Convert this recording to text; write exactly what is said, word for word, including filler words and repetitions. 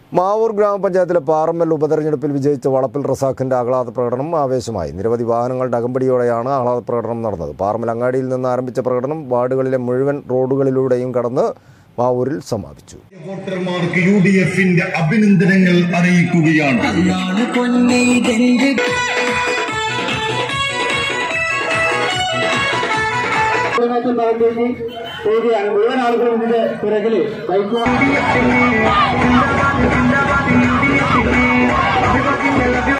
മാവൂർ ഗ്രാമപഞ്ചായത്തിലെ പാറമ്മൽ ഉപതെരഞ്ഞെടുപ്പിൽ വിജയിച്ച വളപ്പിൽ റസാഖിന്റെ ആഹ്ലാദ പ്രകടനം ആവേശമായി. നിരവധി വാഹനങ്ങളുടെ അകമ്പടിയോടെയാണ് ആഹ്ലാദ പ്രകടനം നടന്നത്. പാറമ്മൽ അങ്ങാടിയിൽ നിന്ന് ആരംഭിച്ച പ്രകടനം വാർഡുകളിലെ മുഴുവൻ റോഡുകളിലൂടെയും കടന്ന് മാവൂരിൽ സമാപിച്ചു. വോട്ടർമാർക്ക് യു ഡി എഫിന്റെ അഭിനന്ദനങ്ങൾ അറിയിക്കുകയാണ്. മുഴുവൻ ആളുകളും ഇതിന്റെ പിറകില് ബൈക്ക്